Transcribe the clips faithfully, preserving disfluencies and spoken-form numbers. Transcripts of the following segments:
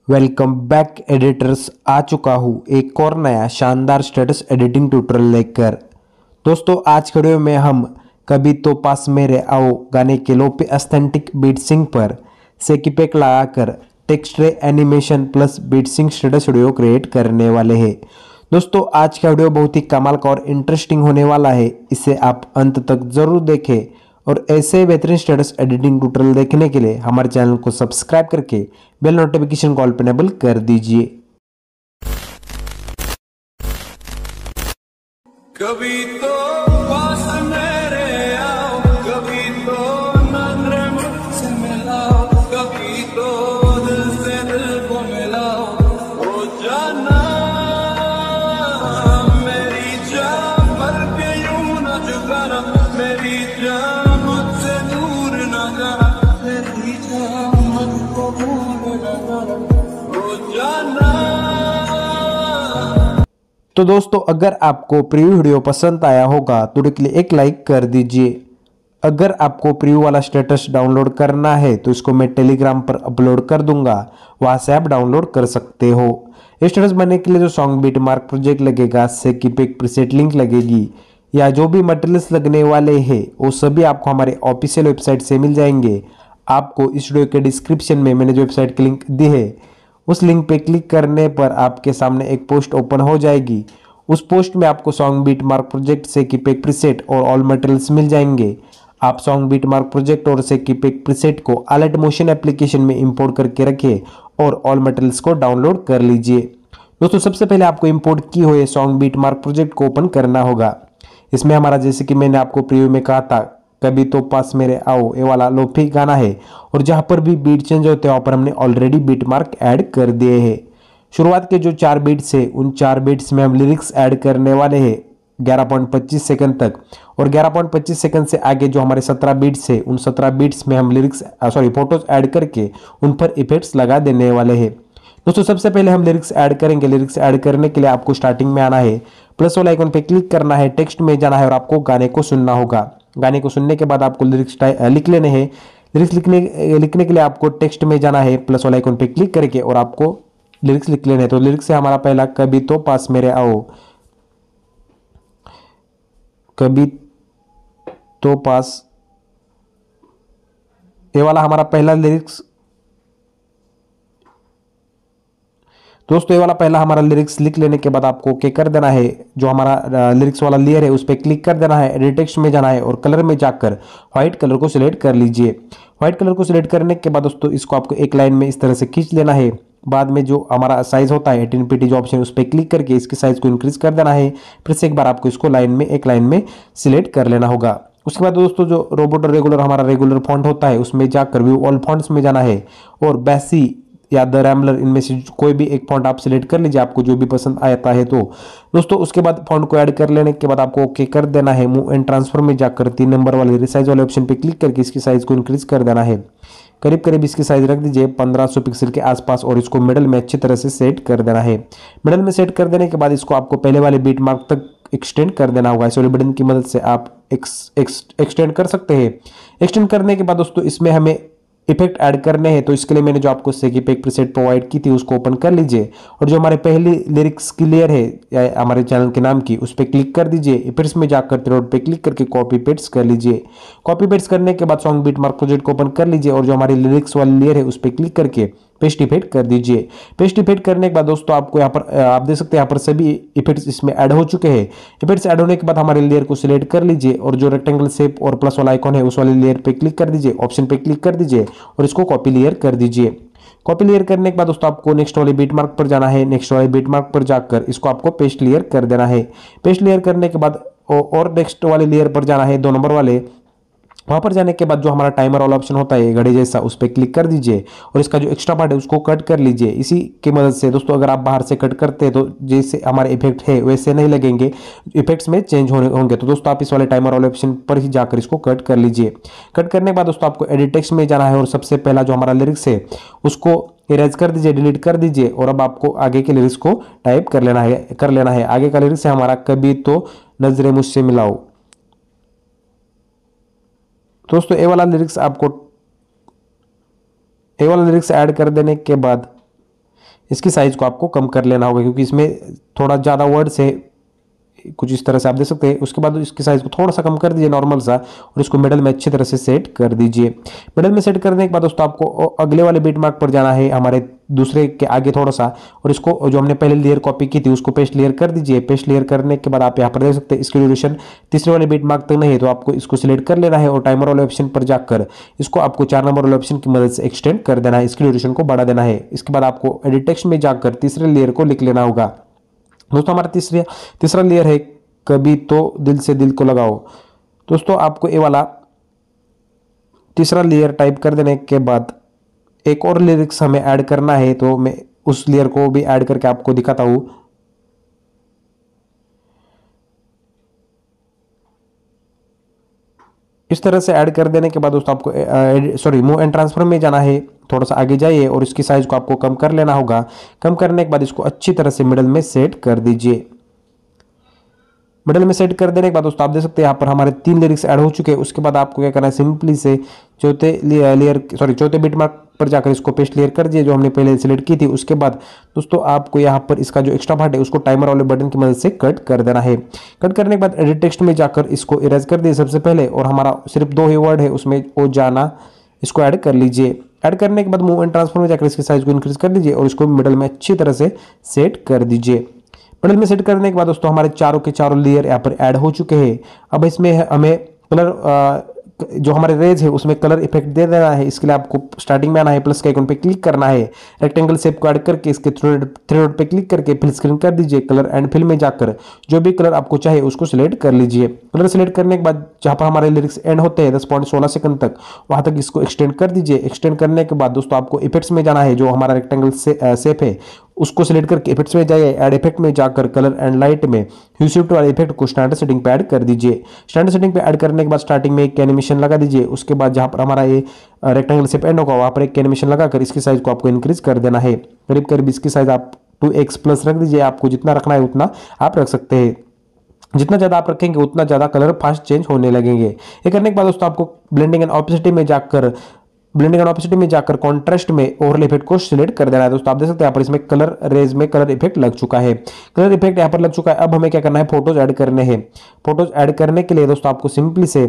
Welcome back editors. आ चुका हूँ एक और नया शानदार स्टेटस एडिटिंग ट्यूटोरियल लेकर। दोस्तों आज के वीडियो में हम कभी तो पास मेरे आओ गाने के लोपी एस्थेटिक बीट सिंग पर सेकी पैक लगाकर text ray animation plus beat sync status video create करने वाले हैं। दोस्तों आज का वीडियो बहुत ही कमाल का और इंटरेस्टिंग होने वाला है, इसे आप अंत तक जरूर देखें और ऐसे बेहतरीन स्टेटस एडिटिंग ट्यूटोरियल देखने के लिए हमारे चैनल को सब्सक्राइब करके बेल नोटिफिकेशन कॉल पर एनेबल कर दीजिए। कभी तो पास मेरे आओ, कभी तो नजरें मुझसे मिलाओ, कभी तो दिल से दिल को मिलाओ। ओ जाना मेरी जान भर के यूं न जुगाना, मेरी जान मुझसे दूर न जाना, मेरी जान मुझको भूल न जाना। ओ जाना। तो दोस्तों अगर आपको प्रीव्यू वीडियो पसंद आया होगा तो वीडियो के लिए एक लाइक कर दीजिए। अगर आपको प्रीव्यू वाला स्टेटस डाउनलोड करना है तो इसको मैं टेलीग्राम पर अपलोड कर दूंगा, वहां से आप डाउनलोड कर सकते हो। स्टेटस बनने के लिए जो सॉन्ग बीट मार्क प्रोजेक्ट लगेगा, सेकी पैक प्रीसेट लिंक लगेगी या जो भी मटेरियल्स लगने वाले हैं वो सभी आपको हमारे ऑफिशियल वेबसाइट से मिल जाएंगे। आपको इस वीडियो के डिस्क्रिप्शन में मैंने जो वेबसाइट की लिंक दी है उस लिंक पे क्लिक करने पर आपके सामने एक पोस्ट ओपन हो जाएगी। उस पोस्ट में आपको सॉन्ग बीट मार्क प्रोजेक्ट सेकी पैक प्रीसेट और ऑल मटेरियल्स मिल जाएंगे। आप सॉन्ग बीट मार्क प्रोजेक्ट और सेकी पैक प्रीसेट को अलर्ट मोशन एप्लीकेशन में इंपोर्ट करके रखिए और ऑल मटेरियल्स को डाउनलोड कर लीजिए। दोस्तों सबसे पहले आपको इंपोर्ट की हुए सॉन्ग बीट मार्क प्रोजेक्ट को ओपन करना होगा। इसमें हमारा जैसे कि मैंने आपको प्रीव्यू में कहा था कभी तो पास मेरे आओ ये वाला लोफी गाना है और जहां पर भी बीट चेंज होते हैं वहां पर हमने ऑलरेडी बीट मार्क ऐड कर दिए हैं। शुरुआत के जो चार बीट्स है उन चार बीट्स में हम लिरिक्स ऐड करने वाले हैं ग्यारह पॉइंट पच्चीस सेकंड तक, और ग्यारह पॉइंट पच्चीस सेकंड से आगे जो हमारे सत्रह बीट्स है उन सत्रह बीट्स में हम लिरिक्स सॉरी फोटोज ऐड करके उन पर इफेक्ट्स लगा देने वाले हैं। दोस्तों सबसे पहले हम लिरिक्स ऐड करेंगे। लिरिक्स ऐड करने के लिए आपको स्टार्टिंग में आना है, प्लस वाला आइकन पे क्लिक करना है, टेक्स्ट में जाना है और आपको गाने को सुनना होगा। गाने को सुनने के बाद आपको लिरिक्स लिख लेने हैं। लिरिक्स लिखने लिखने के लिए आपको टेक्स्ट में जाना है, प्लस वाला आइकन पे क्लिक करके और आपको लिरिक्स लिख लेने हैं। तो लिरिक्स से हमारा पहला कभी तो पास मेरे आओ, कभी तो पास, ये वाला हमारा पहला लिरिक्स। दोस्तों ये वाला पहला हमारा लिरिक्स लिख लेने के बाद आपको ओके कर देना है। जो हमारा लिरिक्स वाला लेयर है उस पर क्लिक कर देना है, एडिट टेक्स्ट में जाना है और कलर में जाकर व्हाइट कलर को सिलेक्ट कर लीजिए। व्हाइट कलर को सिलेक्ट करने के बाद दोस्तों इसको आपको एक लाइन में इस तरह से खींच लेना है। बाद में जो हमारा साइज होता है एटीन पीटी जो ऑप्शन है उस पर क्लिक करके इसकी साइज को इंक्रीज कर देना है। फिर से एक बार आपको इसको लाइन में एक लाइन में सिलेक्ट कर लेना होगा। उसके बाद दोस्तों जो रोबोट और रेगुलर हमारा रेगुलर फॉन्ट होता है उसमें जाकर व्यू ऑल फॉन्ट्स में जाना है और बेसी या द रैमलर इनमें से कोई भी एक फॉन्ट आप सिलेक्ट कर लीजिए, आपको जो भी पसंद आता है। तो दोस्तों उसके बाद फॉन्ट को ऐड कर लेने के बाद आपको ओके कर देना है। मूव एंड ट्रांसफर में जाकर तीन नंबर वाले रिसाइज वाले ऑप्शन पे क्लिक करके इसकी साइज को इंक्रीज कर देना है। करीब करीब इसकी साइज रख दीजिए पंद्रह सौ पिक्सल के आसपास और इसको मिडल में अच्छी तरह से सेट कर देना है। मिडल में सेट कर देने के बाद इसको आपको पहले वाले बीट मार्क तक एक्सटेंड कर देना होगा। इस वाले बटन की मदद से आप एक्स, एक्स, एक्सटेंड कर सकते हैं। एक्सटेंड करने के बाद दोस्तों इसमें हमें इफेक्ट ऐड करने हैं, तो इसके लिए मैंने जो आपको सेकी पैक प्रीसेट प्रोवाइड की थी उसको ओपन कर लीजिए और जो हमारे पहली लिरिक्स की लेयर है या हमारे चैनल के नाम की उस पर क्लिक कर दीजिए। इफेक्ट्स में जाकर थ्रेड पे क्लिक करके कॉपी पेस्ट कर लीजिए। कॉपी पेस्ट करने के बाद सॉन्ग बीट मार्क प्रोजेक्ट को ओपन कर लीजिए और जो हमारी लिरिक्स वाली लेयर है उस पर क्लिक करके पेस्ट इफेक्ट कर दीजिए। पेस्ट इफेक्ट करने के बाद दोस्तों आपको यहाँ पर आप देख सकते हैं यहाँ पर सभी इफेक्ट्स इसमें ऐड हो चुके हैं। इफेक्ट्स ऐड होने के बाद हमारे लेयर को सिलेक्ट कर लीजिए और जो रेक्टेंगल शेप और प्लस वाला आइकॉन है उस वाले लेयर पे क्लिक कर दीजिए, ऑप्शन पे क्लिक कर दीजिए और इसको कॉपी लेयर कर दीजिए। कॉपी लेयर करने के बाद दोस्तों आपको नेक्स्ट वाले बीट मार्क पर जाना है। नेक्स्ट वाले बीट मार्क पर जाकर इसको आपको पेस्ट लेयर कर देना है। पेस्ट लेयर करने के बाद और नेक्स्ट वाले लेयर पर जाना है, दो नंबर वाले। वहां पर जाने के बाद जो हमारा टाइमर वाला ऑप्शन होता है घड़ी जैसा उस पर क्लिक कर दीजिए और इसका जो एक्स्ट्रा पार्ट है उसको कट कर लीजिए। इसी की मदद से दोस्तों अगर आप बाहर से कट करते हैं तो जैसे हमारे इफेक्ट है वैसे नहीं लगेंगे, इफेक्ट्स में चेंज होने होंगे। तो दोस्तों आप इस वाले टाइमर वाले ऑप्शन पर ही जाकर इसको कट कर लीजिए। कट करने के बाद दोस्तों आपको एडिट टेक्स्ट में जाना है और सबसे पहला जो हमारा लिरिक्स है उसको इरेज कर दीजिए, डिलीट कर दीजिए और अब आपको आगे के लिरिक्स को टाइप कर लेना है कर लेना है आगे का लिरिक्स है हमारा कभी तो नजरें मुझसे मिलाओ। दोस्तों ए वाला लिरिक्स आपको ए वाला लिरिक्स ऐड कर देने के बाद इसकी साइज को आपको कम कर लेना होगा क्योंकि इसमें थोड़ा ज़्यादा वर्ड्स है, कुछ इस तरह से आप देख सकते हैं। उसके बाद इसकी साइज को थोड़ा सा कम कर दीजिए नॉर्मल सा, और इसको मिडल में अच्छी तरह से सेट कर दीजिए। मिडल में सेट करने के बाद दोस्तों आपको अगले वाले बीट मार्क पर जाना है, हमारे दूसरे के आगे थोड़ा सा, और इसको जो हमने पहले लेयर कॉपी की थी उसको पेस्ट लेयर कर दीजिए। पेस्ट लेयर करने के बाद आप यहाँ पर देख सकते हैं इसकी ड्यूरेशन तीसरे वाले बीट मार्क तक नहीं है, तो आपको इसको सिलेक्ट कर लेना है और टाइमर वाले ऑप्शन पर जाकर इसको आपको चार नंबर वाले ऑप्शन की मदद से एक्सटेंड कर देना है, इसकी ड्यूरेशन को बढ़ा देना है। इसके बाद आपको एडिट टेक्स्ट में जाकर तीसरे लेयर को लिख लेना होगा। दोस्तों हमारा तीसरा तीसरा लेयर है कभी तो दिल से दिल को लगाओ। दोस्तों आपको ये वाला तीसरा लेयर टाइप कर देने के बाद एक और लिरिक्स हमें ऐड करना है, तो मैं उस लेयर को भी ऐड करके आपको दिखाता हूं। इस तरह से ऐड कर देने के बाद दोस्तों आपको सॉरी मूव एंड ट्रांसफर में जाना है, थोड़ा सा आगे जाइए और इसकी साइज को आपको कम कर लेना होगा। कम करने के बाद इसको अच्छी तरह से मिडल में सेट कर दीजिए। मिडल में सेट कर देने के बाद दोस्तों आप देख सकते हैं यहाँ पर हमारे तीन लिरिक्स ऐड हो चुके हैं। उसके बाद आपको क्या करना है, सिंपली से चौथे लेयर सॉरी चौथे बीट मार्क पर जाकर इसको पेस्ट लेयर कर दिए जो हमने पहले सिलेक्ट की थी। उसके बाद दोस्तों आपको यहाँ पर इसका जो एक्स्ट्रा पार्ट है उसको टाइमर वाले बटन की मदद से कट कर देना है। कट करने के बाद एडिट टेक्स्ट में जाकर इसको इरेज कर दिए सबसे पहले, और हमारा सिर्फ दो ही वर्ड है उसमें ओ जाना, इसको ऐड कर लीजिए। ऐड करने के बाद मूव एंड ट्रांसफर में जाकर इसकी साइज को इंक्रीज कर लीजिए और इसको मिडल में अच्छी तरह से सेट कर दीजिए। मिडल में सेट करने के बाद दोस्तों हमारे चारों के चारों लेयर यहाँ पर ऐड हो चुके हैं। अब इसमें हमें कलर जो हमारे रेज है उसमें कलर इफेक्ट दे देना है। इसके लिए आपको स्टार्टिंग में आना है, प्लस के आइकन पे क्लिक करना है, रेक्टेंगल शेप को ऐड करके इसके थ्री डॉट पे क्लिक करके फिल स्क्रीन कर दीजिए। कलर एंड फिल में जाकर जो भी कलर आपको चाहिए उसको सिलेक्ट कर लीजिए। कलर सिलेक्ट करने के बाद जहाँ पर हमारे लिरिक्स एंड होते हैं दस पॉइंट सोलह सेकंड तक, वहां तक इसको एक्सटेंड कर दीजिए। एक्सटेंड करने के बाद दोस्तों आपको इफेक्ट्स में जाना है, जो हमारा रेक्टेंगल शेप है उसको सिलेक्ट करके इफेक्ट्स में जाइए। ऐड इफेक्ट में जाकर कलर एंड लाइट में ह्यू शिफ्ट वाले इफेक्ट को स्टैंडर्ड सेटिंग पे ऐड कर दीजिए। स्टैंडर्ड सेटिंग पे ऐड करने के बाद स्टार्टिंग में एक एनिमेशन लगा दीजिए। उसके बाद जहां पर हमारा ये रेक्टेंगल शेप एंड होगा वहां पर एक एनिमेशन लगाकर इसकी साइज को आपको इंक्रीज कर देना है। करीब करीब इसकी साइज आप टू एक्स प्लस रख दीजिए, आपको जितना रखना है उतना आप रख सकते हैं। जितना ज्यादा आप रखेंगे उतना ज्यादा कलर फास्ट चेंज होने लगेंगे। ये करने के बाद दोस्तों आपको ब्लेंडिंग एंड ऑपेसिटी में जाकर ब्लेंडिंग एंड ऑपेसिटी में जाकर कॉन्ट्रास्ट में ओवरले इफेक्ट को सिलेक्ट कर देना है। दोस्तों आप देख सकते हैं यहाँ पर इसमें कलर रेज में कलर इफेक्ट लग चुका है। कलर इफेक्ट यहाँ पर लग चुका है। अब हमें क्या करना है, फोटोज ऐड करने हैं। फोटोज ऐड करने के लिए दोस्तों आपको सिंपली से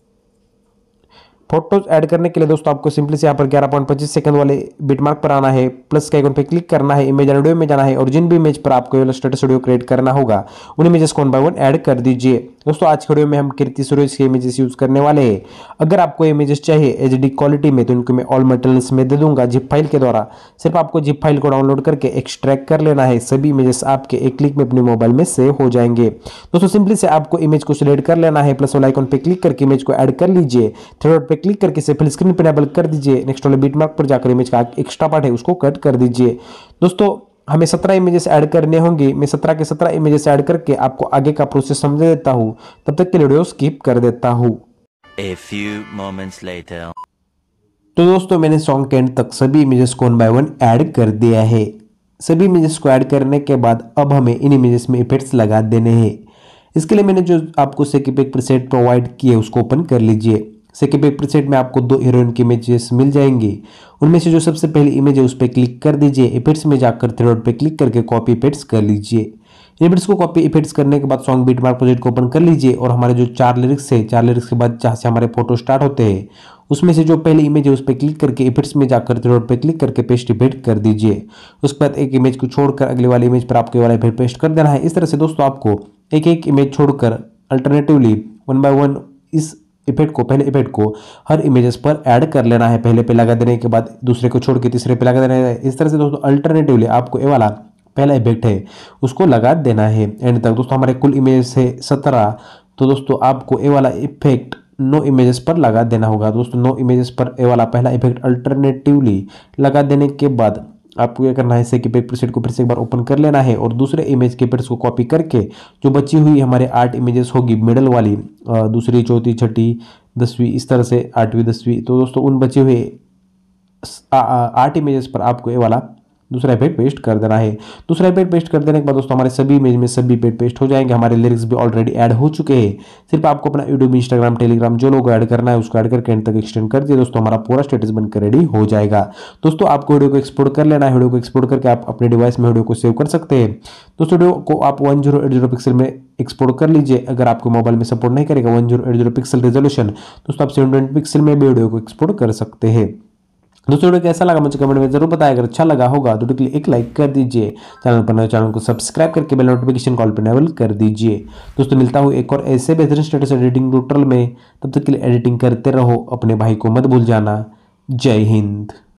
फोटोज ऐड करने के लिए दोस्तों आपको सिंपली से यहाँ पर ग्यारह पॉइंट पच्चीस सेकंड वाले बिट मार्क पर आना है, प्लस के आइकन पे क्लिक करना है, इमेज एंड वीडियो में जाना है और जिन भी इमेज पर आपको इलस्ट्रेटर स्टूडियो क्रिएट करना होगा उन इमेजेस को वन बाय वन ऐड कर दीजिए। दोस्तों आज के वीडियो में हम कीर्ति सुरेश के इमेजेस यूज करने वाले हैं। अगर आपको इमेजेस चाहिए एच डी क्वालिटी में तो इनको मैं ऑल मटेरियल्स में दे दूंगा जिप फाइल के द्वारा। सिर्फ आपको जिप फाइल को डाउनलोड करके एक्सट्रैक्ट कर लेना है। सभी इमेजेस आपके एक क्लिक में अपने मोबाइल में सेव हो जाएंगे। दोस्तों सिंपली से आपको इमेज को सिलेक्ट कर लेना है, प्लस वाला आइकन पे क्लिक करके इमेज को ऐड कर लीजिए। थ्री डॉट पे क्लिक करके इसे फिल स्क्रीन पे एनेबल कर दीजिए। नेक्स्ट वाले बीट मार्क पर जाकर इमेज का एक्स्ट्रा पार्ट है उसको कट कर दीजिए। दोस्तों हमें सत्रह इमेजेस ऐड करने होंगे। मैं सत्रह के सत्रह इमेजेस ऐड करके आपको आगे का प्रोसेस समझा देता हूं, तब तक के लिए वीडियो स्किप कर देता हूं। A few moments later. तो दोस्तों मैंने सॉन्ग के एंड तक सभी इमेजेस को वन बाय वन ऐड कर दिया है। सभी इमेजेस को ऐड करने के बाद अब हमें इन इमेजेस में इफेक्ट्स लगा देने हैं। इसके लिए मैंने जो आपको सेकिपेक प्रीसेट प्रोवाइड किए उसको ओपन कर लीजिए। सेकिपेक प्रीसेट में आपको दो हीरोइन की इमेजेस मिल जाएंगी। उनमें से जो सबसे पहली इमेज है उस पर क्लिक कर दीजिए। इफेक्ट्स में जाकर थ्री डॉट पे क्लिक करके कॉपी इफेक्ट्स कर लीजिए। इफेक्ट्स को कॉपी इफेक्ट्स करने के बाद सॉन्ग बीट मार्क प्रोजेक्ट को ओपन कर लीजिए और हमारे जो चार लिरिक्स है, चार लिरिक्स के बाद जहाँ से हमारे फोटो स्टार्ट होते हैं उसमें से जो पहली इमेज है उस पर क्लिक करके इफेक्ट्स में जाकर थ्री डॉट पे क्लिक करके पेस्ट इफेक्ट कर दीजिए। उसके बाद एक इमेज को छोड़कर अगले वाली इमेज पर आपको वाला इफेक्ट पेस्ट कर देना है। इस तरह से दोस्तों आपको एक एक इमेज छोड़कर अल्टरनेटिवली वन बाय वन इस इफेक्ट को पहले इफेक्ट को हर इमेजेस पर ऐड कर लेना है। पहले पे लगा देने के बाद दूसरे को छोड़ के तीसरे पे लगा देना है। इस तरह से दोस्तों अल्टरनेटिवली आपको ये वाला पहला इफेक्ट है उसको लगा देना है एंड तक। दोस्तों हमारे कुल इमेज है सत्रह, तो दोस्तों आपको ये वाला इफेक्ट नौ इमेजेस पर लगा देना होगा। दोस्तों नौ इमेजेस पर ये वाला पहला इफेक्ट अल्टरनेटिवली लगा देने के बाद आपको क्या करना है, सेकिपेक प्रीसेट को फिर से एक बार ओपन कर लेना है और दूसरे इमेज के इफेक्ट्स को कॉपी करके जो बची हुई हमारे आठ इमेजेस होगी मिडल वाली, दूसरी चौथी छठी दसवीं इस तरह से आठवीं दसवीं, तो दोस्तों उन बचे हुए आठ इमेजेस पर आपको ये वाला दूसरा इफेक्ट पेस्ट कर देना है। दूसरा इफेक्ट पेस्ट कर देने के बाद दोस्तों हमारे सभी इमेज में सभी इफेक्ट पेस्ट हो जाएंगे। हमारे लिरिक्स भी ऑलरेडी ऐड हो चुके हैं। सिर्फ आपको अपना यूट्यूब, इंस्टाग्राम, टेलीग्राम जो लोग ऐड करना है उसको ऐड करके एंड तक एक्सटेंड कर दिए दोस्तों, हमारा पूरा स्टेटस बनकर रेडी हो जाएगा। दोस्तों आपको वीडियो को एक्सपोर्ट कर लेना है। वीडियो को एक्सपोर्ट करके आप अपने डिवाइस में वीडियो को सेव कर सकते हैं। दोस्तों वीडियो को आप one zero eight zero pixel में एक्सपोर्ट कर लीजिए। अगर आपको मोबाइल में सपोर्ट नहीं करेगा one zero eight zero pixel resolution, दोस्तों आप सेवन ट्वेंटी पिक्सल में भी वीडियो को एक्सपोर्ट कर सकते हैं। दोस्तों वीडियो कैसा लगा मुझे कमेंट में जरूर बताएं। अगर अच्छा लगा होगा तो वीडियो के लिए एक लाइक कर दीजिए। चैनल पर नए चैनल को सब्सक्राइब करके बेल नोटिफिकेशन कॉल पर इनेबल कर दीजिए। दोस्तों मिलता हूँ एक और ऐसे बेहतरीन स्टेटस एडिटिंग ट्यूटोरियल में। तब तक के लिए एडिटिंग करते रहो, अपने भाई को मत भूल जाना। जय हिंद।